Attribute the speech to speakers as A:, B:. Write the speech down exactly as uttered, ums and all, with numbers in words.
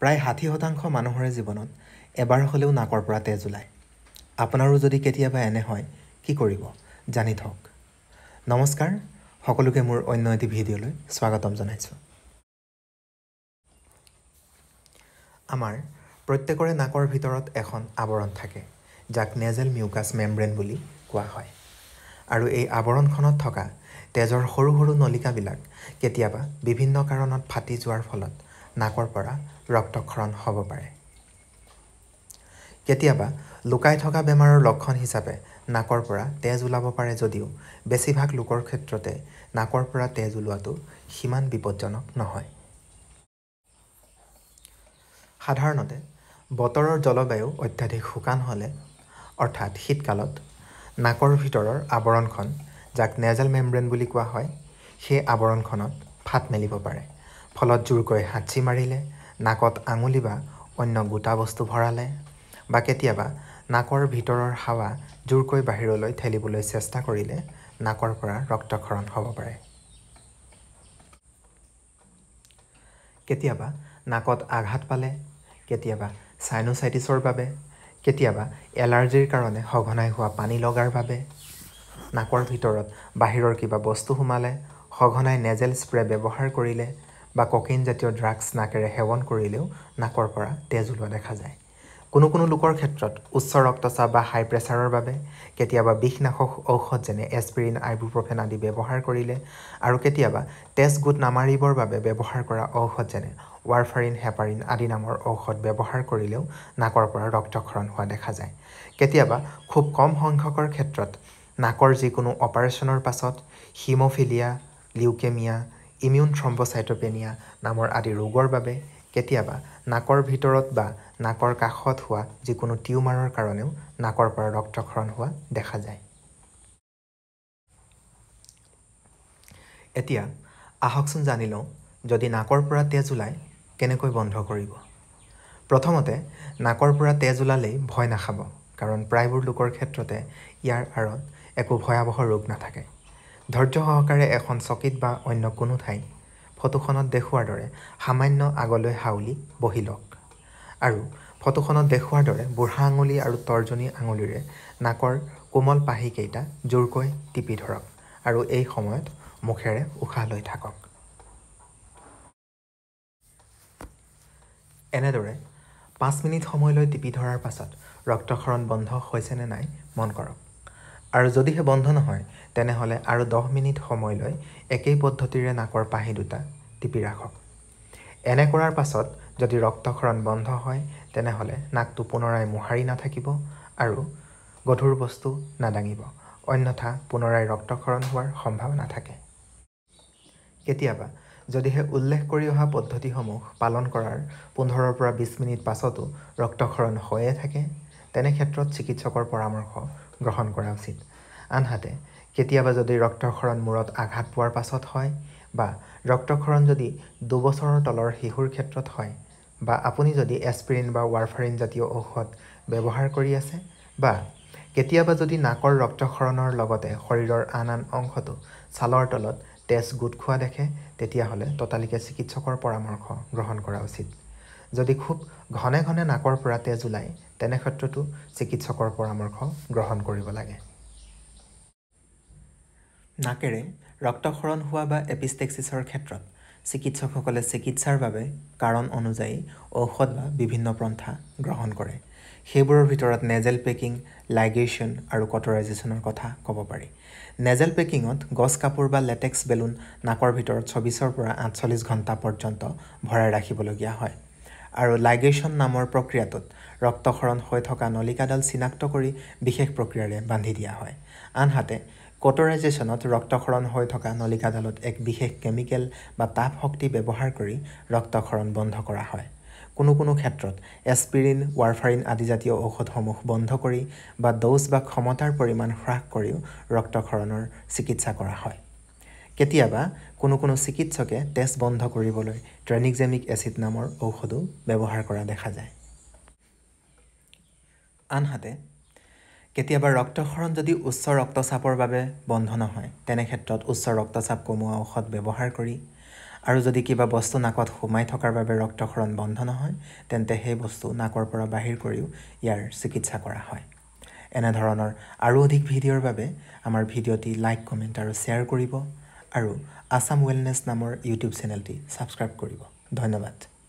A: প্ৰায় ষাঠি শতাংশ মানুহৰে জীৱনত এবাৰ হ'লেও নাকৰ পৰা তেজ ওলায়। আপোনাৰো যদি কেতিয়াবা এনে হয় কি কৰিব জানি থওক। নমস্কাৰ, সকলোকে মোৰ অন্য এটি ভিডিঅ'লৈ স্বাগতম জনাইছোঁ। আমাৰ প্ৰত্যেকৰে নাকৰ ভিতৰত এখন আৱৰণ থাকে, যাক নেজেল মিউকাছ মেমব্ৰেন বুলি কোৱা হয়। আৰু এই আৱৰণখনত থকা তেজৰ সৰু সৰু নলিকাবিলাক কেতিয়াবা বিভিন্ন কাৰণত ফাটি যোৱাৰ ফলত নাকৰ পৰা ৰক্তক্ষৰণ হ'ব পাৰে। কেতিয়াবা লুকাই থকা বেমাৰৰ লক্ষণ হিচাপে নাকৰ পৰা তেজ ওলাব পাৰে যদিও বেছিভাগ লোকৰ ক্ষেত্ৰতে নাকৰ পৰা তেজ ওলোৱাটো সিমান বিপদজনক নহয়। সাধাৰণতে বতৰৰ জলবায়ু অত্যাধিক শুকান হ'লে, অৰ্থাৎ শীতকালত, নাকৰ ভিতৰৰ আৱৰণখন, যাক নেজেল মেমব্ৰেন বুলি কোৱা হয়, সেই আৱৰণখনত ফাট মেলিব পাৰে। ফলত জোৰকৈ হাঁচি মাৰিলে, নাকত আঙুলি বা অন্য গোটা বস্তু ভৰালে, বা কেতিয়াবা নাকৰ ভিতৰৰ হাৱা জোৰকৈ বাহিৰলৈ ঠেলিবলৈ চেষ্টা কৰিলে নাকৰ পৰা ৰক্তক্ষৰণ হ'ব পাৰে। কেতিয়াবা নাকত আঘাত পালে, কেতিয়াবা চাইনোচাইটিছৰ বাবে, কেতিয়াবা এলাৰ্জিৰ কাৰণে সঘনাই হোৱা পানী লগাৰ বাবে, নাকৰ ভিতৰত বাহিৰৰ কিবা বস্তু সোমালে, সঘনাই নেজেল স্প্ৰে ব্যৱহাৰ কৰিলে বা ককেইন জাতীয় ড্ৰাগছ নাকেৰে সেৱন কৰিলেও নাকৰ পৰা তেজ ওলোৱা দেখা যায়। কোনো কোনো লোকৰ ক্ষেত্ৰত উচ্চ ৰক্তচাপ বা হাই প্ৰেছাৰৰ বাবে, কেতিয়াবা বিষনাশক ঔষধ যেনে এস্পিৰিন, আইবুপ্ৰফেন আদি ব্যৱহাৰ কৰিলে, আৰু কেতিয়াবা তেজ গোট নামাৰিবৰ বাবে ব্যৱহাৰ কৰা ঔষধ যেনে ৱাৰফাৰিন, হেপাৰিন আদি নামৰ ঔষধ ব্যৱহাৰ কৰিলেও নাকৰ পৰা ৰক্তক্ষৰণ হোৱা দেখা যায়। কেতিয়াবা খুব কম সংখ্যকৰ ক্ষেত্ৰত নাকৰ যিকোনো অপাৰেশ্যনৰ পাছত হিম'ফিলিয়া, লিউকেমিয়া, ইমিউন থ্ৰম্ব'চাইটোপেনিয়া নামৰ আদি ৰোগৰ বাবে, কেতিয়াবা নাকৰ ভিতৰত বা নাকৰ কাষত হোৱা যিকোনো টিউমাৰৰ কাৰণেও নাকৰ পৰা ৰক্তক্ষৰণ হোৱা দেখা যায়। এতিয়া আহকচোন জানি লওঁ, যদি নাকৰ পৰা তেজ ওলায় কেনেকৈ বন্ধ কৰিব। প্ৰথমতে নাকৰ পৰা তেজ ওলালেই ভয় নাখাব, কাৰণ প্ৰায়বোৰ লোকৰ ক্ষেত্ৰতে ইয়াৰ আঁৰত একো ভয়াৱহ ৰোগ নাথাকে। ধৈৰ্য সহকাৰে এখন চকীত বা অন্য কোনো ঠাইত ফটোখনত দেখুওৱাৰ দৰে সামান্য আগলৈ হাউলি বহি লওক, আৰু ফটোখনত দেখুওৱাৰ দৰে বুঢ়া আঙুলি আৰু তৰ্জনী আঙুলিৰে নাকৰ কোমল পাহিকেইটা জোৰকৈ টিপি ধৰক, আৰু এই সময়ত মুখেৰে উশাহ লৈ থাকক। এনেদৰে পাঁচ মিনিট সময়লৈ টিপি ধৰাৰ পাছত ৰক্তক্ষৰণ বন্ধ হৈছে নে নাই মন কৰক, আৰু যদিহে বন্ধ নহয় তেনেহ'লে আৰু দহ মিনিট সময়লৈ একেই পদ্ধতিৰে নাকৰ পাহি দুটা টিপি ৰাখক। এনে কৰাৰ পাছত যদি ৰক্তক্ষৰণ বন্ধ হয় তেনেহ'লে নাকটো পুনৰাই মোহাৰি নাথাকিব আৰু গধুৰ বস্তু নাদাঙিব, অন্যথা পুনৰাই ৰক্তক্ষৰণ হোৱাৰ সম্ভাৱনা থাকে। কেতিয়াবা যদিহে উল্লেখ কৰি অহা পদ্ধতিসমূহ পালন কৰাৰ পোন্ধৰৰ পৰা বিছ মিনিট পাছতো ৰক্তক্ষৰণ হৈয়ে থাকে, তেনে ক্ষেত্ৰত চিকিৎসকৰ পৰামৰ্শ গ্ৰহণ কৰা উচিত। আনহাতে কেতিয়াবা যদি ৰক্তক্ষৰণ মূৰত আঘাত পোৱাৰ পাছত হয়, বা ৰক্তক্ষৰণ যদি দুবছৰৰ তলৰ শিশুৰ ক্ষেত্ৰত হয়, বা আপুনি যদি এস্পিৰিন বা ৱাৰফাৰিন জাতীয় ঔষধ ব্যৱহাৰ কৰি আছে, বা কেতিয়াবা যদি নাকৰ ৰক্তক্ষৰণৰ লগতে শৰীৰৰ আন আন অংশতো ছালৰ তলত তেজ গোট খোৱা দেখে, তেতিয়াহ'লে ততালিকে চিকিৎসকৰ পৰামৰ্শ গ্ৰহণ কৰা উচিত। যদি খুব ঘনে ঘনে নাকৰ পৰা তেজ ওলায় তেনে ক্ষেত্ৰতো চিকিৎসকৰ পৰামৰ্শ গ্ৰহণ কৰিব লাগে। নাকেৰে ৰক্তক্ষৰণ হোৱা বা এপিষ্টেক্সিছৰ ক্ষেত্ৰত চিকিৎসকসকলে চিকিৎসাৰ বাবে কাৰণ অনুযায়ী ঔষধ বা বিভিন্ন পন্থা গ্ৰহণ কৰে। সেইবোৰৰ ভিতৰত নেজেল পেকিং, লাইগেশ্যন আৰু কটৰাইজেশ্যনৰ কথা ক'ব পাৰি। নেজেল পেকিঙত গছ কাপোৰ বা লেটেক্স বেলুন নাকৰ ভিতৰত চৌবিছৰ পৰা আঠচল্লিছ ঘণ্টা পৰ্যন্ত ভৰাই ৰাখিবলগীয়া হয়, আৰু লাইগেশ্যন নামৰ প্ৰক্ৰিয়াটোত ৰক্তক্ষৰণ হৈ থকা নলিকাডাল চিনাক্ত কৰি বিশেষ প্ৰক্ৰিয়াৰে বান্ধি দিয়া হয়। আনহাতে কটৰাইজেশ্যনত ৰক্তক্ষৰণ হৈ থকা নলিকাডালত এক বিশেষ কেমিকেল বা তাপ শক্তি ব্যৱহাৰ কৰি ৰক্তক্ষৰণ বন্ধ কৰা হয়। কোনো কোনো ক্ষেত্ৰত এস্পিৰিন, ৱাৰফাৰিন আদি জাতীয় ঔষধসমূহ বন্ধ কৰি বা ড'জ বা ক্ষমতাৰ পৰিমাণ হ্ৰাস কৰিও ৰক্তক্ষৰণৰ চিকিৎসা কৰা হয়। কেতিয়াবা কোনো কোনো চিকিৎসকে তেজ বন্ধ কৰিবলৈ ট্ৰেনিক্সেমিক এচিড নামৰ ঔষধো ব্যৱহাৰ কৰা দেখা যায়। আনহাতে কেতিয়াবা ৰক্তক্ষৰণ যদি উচ্চ ৰক্তচাপৰ বাবে বন্ধ নহয়, তেনে ক্ষেত্ৰত উচ্চ ৰক্তচাপ কমোৱা ঔষধ ব্যৱহাৰ কৰি, আৰু যদি কিবা বস্তু নাকত সোমাই থকাৰ বাবে ৰক্তক্ষৰণ বন্ধ নহয় তেন্তে সেই বস্তু নাকৰ পৰা বাহিৰ কৰিও ইয়াৰ চিকিৎসা কৰা হয়। এনেধৰণৰ আৰু অধিক ভিডিঅ'ৰ বাবে আমাৰ ভিডিঅ'টি লাইক কমেণ্ট আৰু শ্বেয়াৰ কৰিব আৰু আছাম ৱেলনেছ নামৰ ইউটিউব চেনেলটি ছাবস্ক্ৰাইব কৰিব। ধন্যবাদ।